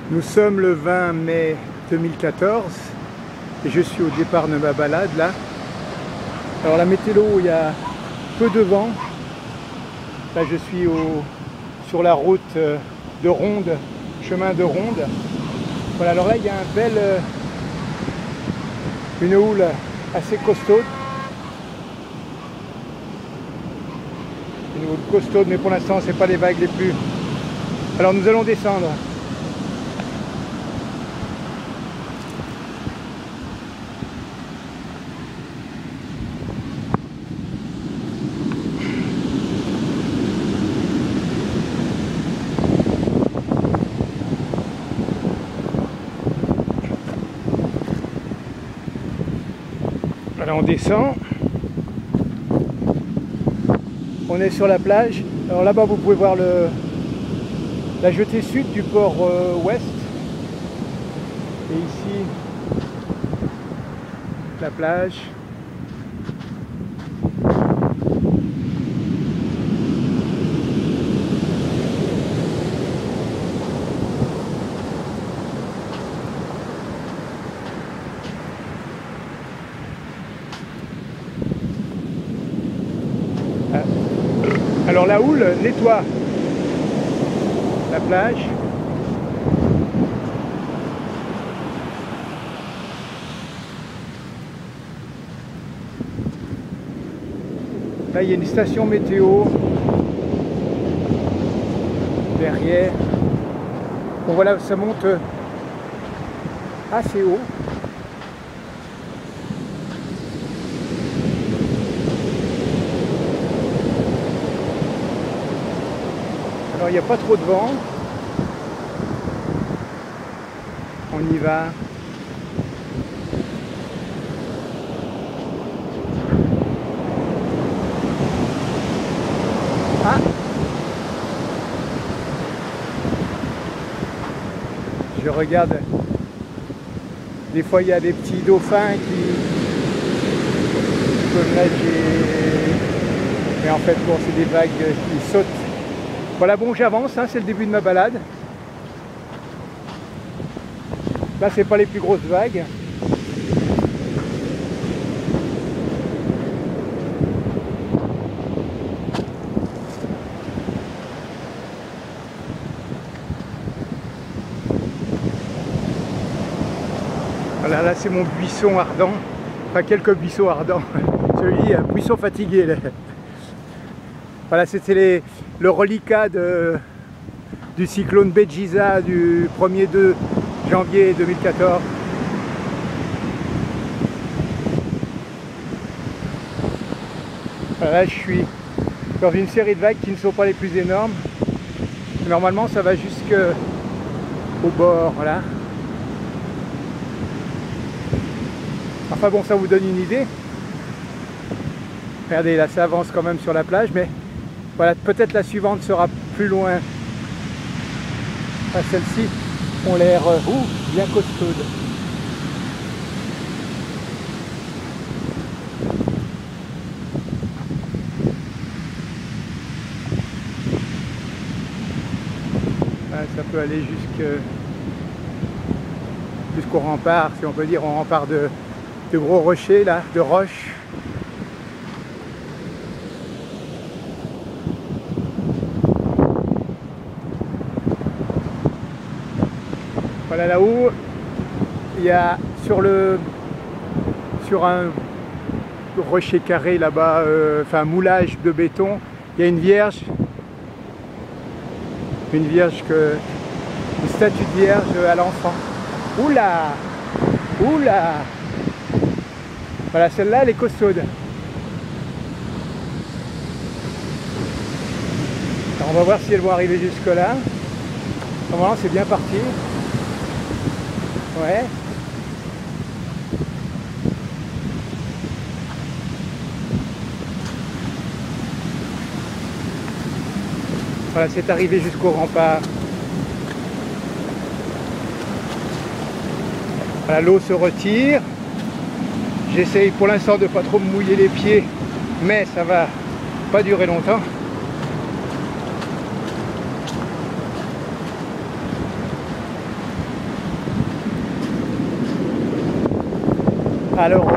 Nous sommes le 20 mai 2014 et je suis au départ de ma balade là. Alors la météo, il y a peu de vent. Là je suis sur la route de Ronde, chemin de Ronde. Voilà, alors là il y a une houle assez costaude. Une houle costaude, mais pour l'instant c'est pas les vagues les plus. Alors nous allons descendre. Voilà, on descend. On est sur la plage. Alors là-bas, vous pouvez voir la jetée sud du port ouest. Et ici, la plage. Alors la houle nettoie la plage. Là il y a une station météo derrière. Bon voilà, ça monte assez haut. Alors il n'y a pas trop de vent. On y va. Ah! Je regarde. Des fois il y a des petits dauphins qui peuvent nager. Mais en fait bon, c'est des vagues qui sautent. Voilà, bon, j'avance, hein, c'est le début de ma balade. Là, c'est pas les plus grosses vagues. Voilà, là, c'est mon buisson ardent. Enfin, quelques buissons ardents. Celui, un buisson fatigué, là. Voilà, c'était le reliquat du cyclone Bejiza du 1er janvier 2014. Voilà, là, je suis dans une série de vagues qui ne sont pas les plus énormes. Normalement, ça va jusqu'au bord, voilà. Enfin bon, ça vous donne une idée. Regardez, là, ça avance quand même sur la plage, mais voilà, peut-être la suivante sera plus loin. Enfin, celles-ci ont l'air bien costaudes. Voilà, ça peut aller jusqu'au rempart, si on peut dire, au rempart de gros rochers, là, de roches. Voilà, là-haut, il y a sur un rocher carré là-bas, enfin un moulage de béton, il y a une statue de vierge à l'enfant. Oula! Oula! Voilà, celle-là, elle est costaude. Alors, on va voir si elles vont arriver jusque-là. Normalement, c'est bien parti. Ouais. Voilà, c'est arrivé jusqu'au rempart. Voilà, l'eau se retire. J'essaye pour l'instant de ne pas trop me mouiller les pieds, mais ça va pas durer longtemps. Alors,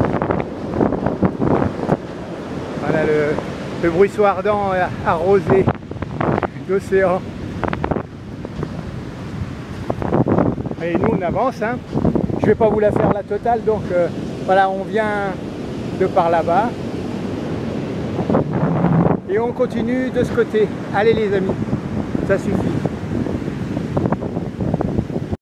voilà le bruisseau ardent arrosé d'océan. Et nous on avance, hein. Je vais pas vous la faire la totale, donc voilà, on vient de par là-bas et on continue de ce côté. Allez les amis, ça suffit.